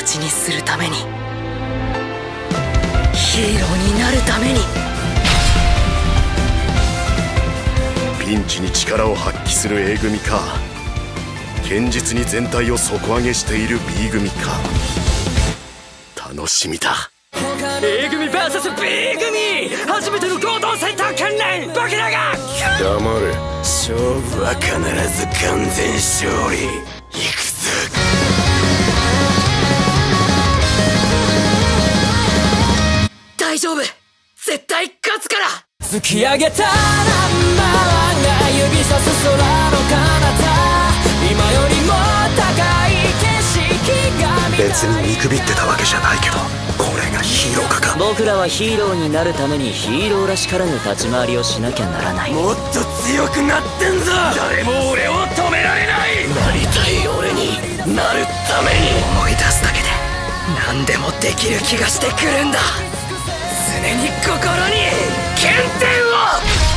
ちにするために、ヒーローになるために。 ピンチに力を発揮する A 組か、堅実に全体を底上げしている B 組か、楽しみだ。 A 組 VS B 組、初めての合同戦闘訓練、僕らが黙れ。 勝負は必ず完全勝利。行くぞ。大丈夫、絶対勝つから。突き上げたナンバーワンが指さす空の彼方、今よりも高い景色が見たい。 別に見くびってたわけじゃないけど、これがヒーローか。 僕らはヒーローになるためにヒーローらしからぬ立ち回りをしなきゃならない。もっと強くなってんぞ。誰も俺を止められない。なりたい俺になるために。思い出すだけで何でもできる気がしてくるんだ。常に心に原点を。